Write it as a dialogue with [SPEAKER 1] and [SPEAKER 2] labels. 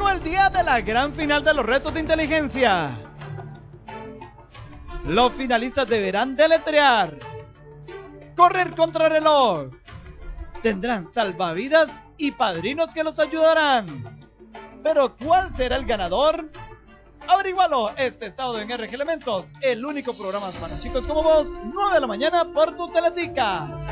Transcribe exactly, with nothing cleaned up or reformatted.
[SPEAKER 1] Llegó el día de la gran final de los retos de inteligencia. Los finalistas deberán deletrear, correr contra reloj, tendrán salvavidas y padrinos que los ayudarán. Pero ¿cuál será el ganador? Averígualo este sábado en R G Elementos, el único programa para chicos como vos, nueve de la mañana por tu Teletica.